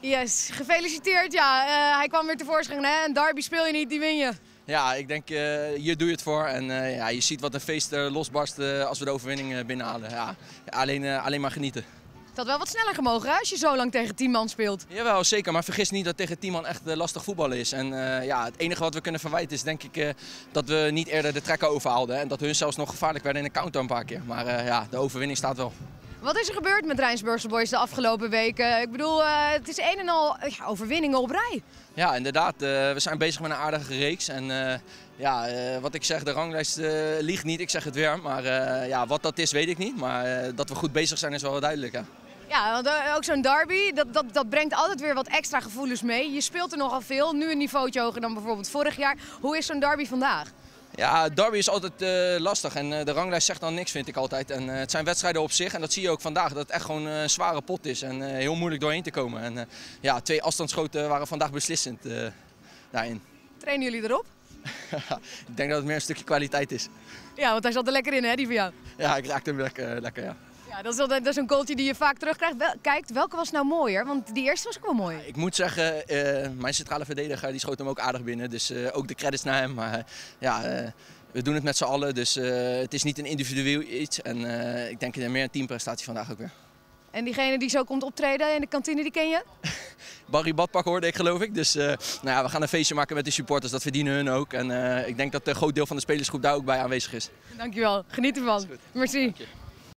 Yes, gefeliciteerd. Ja, hij kwam weer tevoorschijn. Hè? Een derby speel je niet, die win je. Ja, ik denk hier doe je het voor. En ja, je ziet wat een feest losbarst als we de overwinning binnenhalen. Ja, alleen maar genieten. Het had wel wat sneller gemogen hè, als je zo lang tegen 10 man speelt. Jawel, zeker. Maar vergis niet dat tegen 10 man echt lastig voetballen is. En ja, het enige wat we kunnen verwijten is denk ik dat we niet eerder de trekker overhaalden. En dat hun zelfs nog gevaarlijk werden in de counter een paar keer. Maar ja, de overwinning staat wel. Wat is er gebeurd met Rijnsburgse Boys de afgelopen weken? Ik bedoel, het is een en al overwinningen op rij. Ja, inderdaad. We zijn bezig met een aardige reeks. En ja, wat ik zeg, de ranglijst liegt niet. Ik zeg het weer. Maar ja, wat dat is, weet ik niet. Maar dat we goed bezig zijn is wel duidelijk. Hè? Ja, want ook zo'n derby, dat brengt altijd weer wat extra gevoelens mee. Je speelt er nogal veel, nu een niveautje hoger dan bijvoorbeeld vorig jaar. Hoe is zo'n derby vandaag? Ja, derby is altijd lastig en de ranglijst zegt dan niks, vind ik altijd. En het zijn wedstrijden op zich en dat zie je ook vandaag, dat het echt gewoon een zware pot is en heel moeilijk doorheen te komen. En ja, 2 afstandsschoten waren vandaag beslissend daarin. Trainen jullie erop? Ik denk dat het meer een stukje kwaliteit is. Ja, want hij zat er lekker in hè, die van jou. Ja, ik raakte hem lekker ja. Ja, dat is een goaltje die je vaak terugkrijgt. Kijkt, welke was nou mooier? Want die eerste was ook wel mooi. Ik moet zeggen, mijn centrale verdediger die schoot hem ook aardig binnen. Dus ook de credits naar hem. Maar ja, we doen het met z'n allen. Dus het is niet een individueel iets. En ik denk meer een teamprestatie vandaag ook weer. En diegene die zo komt optreden in de kantine, die ken je? Barry Badpak hoorde ik geloof ik. Dus nou ja, we gaan een feestje maken met de supporters. Dat verdienen hun ook. En ik denk dat een groot deel van de spelersgroep daar ook bij aanwezig is. Dankjewel. Geniet ervan. Merci. Dank je.